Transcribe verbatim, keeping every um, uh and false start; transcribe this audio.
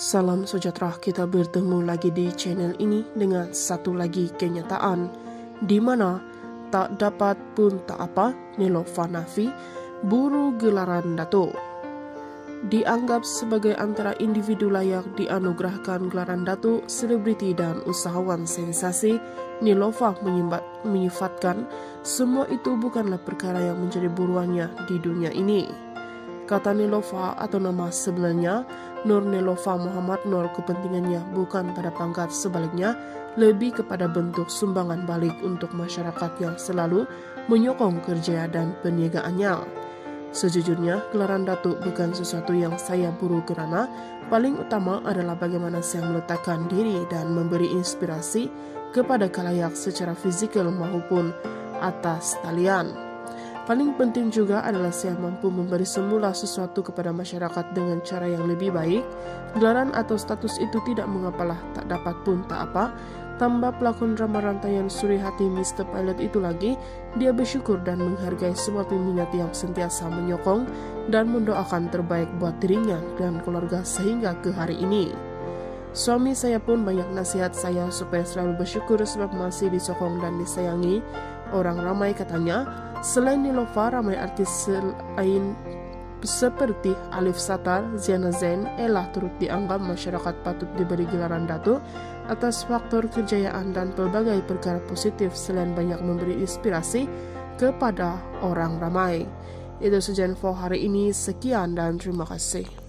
Salam sejahtera, kita bertemu lagi di channel ini dengan satu lagi kenyataan di mana tak dapat pun tak apa, Nilofa Naffi buru gelaran Dato'. Dianggap sebagai antara individu layak dianugerahkan gelaran Dato', selebriti dan usahawan sensasi, Nilofa menyifatkan semua itu bukanlah perkara yang menjadi buruannya di dunia ini. Kata Nilofa atau nama sebenarnya Nur Nilofa Muhammad Nur, kepentingannya bukan pada pangkat, sebaliknya lebih kepada bentuk sumbangan balik untuk masyarakat yang selalu menyokong kerja dan perniagaannya. Sejujurnya, gelaran Dato' bukan sesuatu yang saya buru kerana paling utama adalah bagaimana saya meletakkan diri dan memberi inspirasi kepada khalayak secara fizikal maupun atas talian. Paling penting juga adalah saya mampu memberi semula sesuatu kepada masyarakat dengan cara yang lebih baik. Gelaran atau status itu tidak mengapalah, tak dapat pun tak apa. Tambah pelakon drama rantaian Suri Hati mister Pilot itu lagi, dia bersyukur dan menghargai semua peminat yang sentiasa menyokong dan mendoakan terbaik buat dirinya dan keluarga sehingga ke hari ini. Suami saya pun banyak nasihat saya supaya selalu bersyukur sebab masih disokong dan disayangi orang ramai, katanya. Selain Nilofa, ramai artis lain seperti Alif Satar, Ziana Zain, Ella turut dianggap masyarakat patut diberi gelaran Dato' atas faktor kejayaan dan pelbagai perkara positif selain banyak memberi inspirasi kepada orang ramai. Itu saja info hari ini, sekian dan terima kasih.